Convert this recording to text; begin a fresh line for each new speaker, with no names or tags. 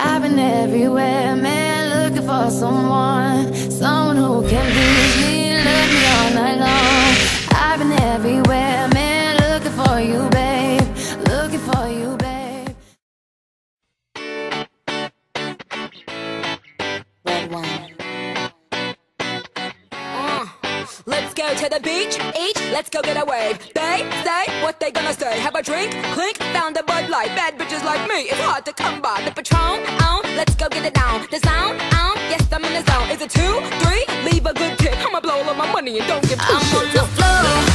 I've been everywhere, man, looking for someone who can please me, love me all night long. I've been everywhere, man, looking for you, babe, looking for you, babe.
Red wine. Let's go to the beach, let's go get a wave. They say what they gonna say. Have a drink, clink, found a Bud Light. Bad bitches like me, it's hard to come by. The Patron, let's go get it down. The sound, yes, I'm in the zone. Is it 2, 3? Leave a good tip. I'ma blow all of my money and don't give two shits.
I'm on the floor.